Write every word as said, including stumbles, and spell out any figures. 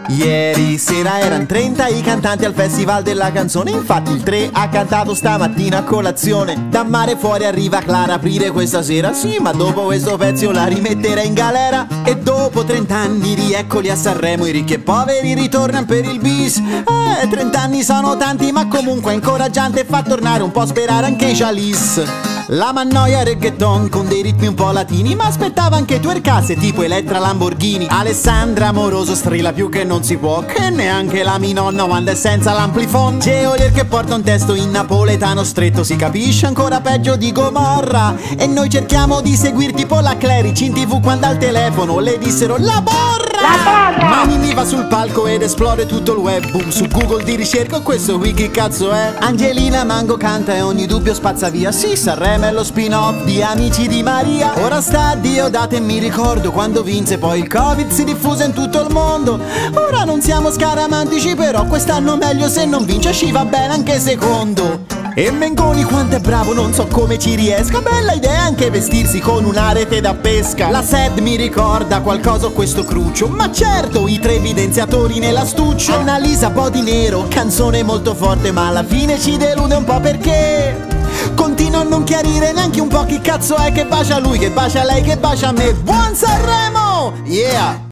Ieri sera erano trenta i cantanti al festival della canzone. Infatti il tre ha cantato stamattina a colazione. Da mare fuori arriva Clara, aprire questa sera. Sì, ma dopo questo pezzo la rimetterei in galera. E dopo trent'anni rieccoli a Sanremo, i ricchi e poveri ritornano per il bis. Eh, trent'anni sono tanti, ma comunque è incoraggiante e fa tornare un po' a sperare anche i Chalice. La mannoia reggaeton con dei ritmi un po' latini, ma aspettava anche twerkasse tipo Elettra Lamborghini. Alessandra Amoroso strilla più che non si può, che neanche la mia nonna quando è senza l'amplifon. Geolier che porta un testo in napoletano stretto, si capisce ancora peggio di Gomorra. E noi cerchiamo di seguir tipo la Clerici in tv quando al telefono le dissero la borra. La borra! Ma Mimì va sul palco ed esplode tutto il web. Boom, su Google di ricerca questo qui che cazzo è? Angelina Mango canta e ogni dubbio spazza via. Sì, Sanremo è lo spin-off di Amici di Maria. Ora sta a Diodate e mi ricordo quando vinse, poi il Covid si diffuse in tutto il mondo. Ora non siamo scaramantici, però quest'anno meglio se non vince, ci va bene anche secondo. E Mengoni quanto è bravo, non so come ci riesca. Bella idea anche vestirsi con una rete da pesca. La S E D mi ricorda qualcosa questo cruccio, ma certo i tre evidenziatori nell'astuccio. Annalisa Body Nero, canzone molto forte, ma alla fine ci delude un po' perché continua a non chiarire neanche un po' chi cazzo è che bacia lui, che bacia lei, che bacia me. Buon Sanremo! Yeah!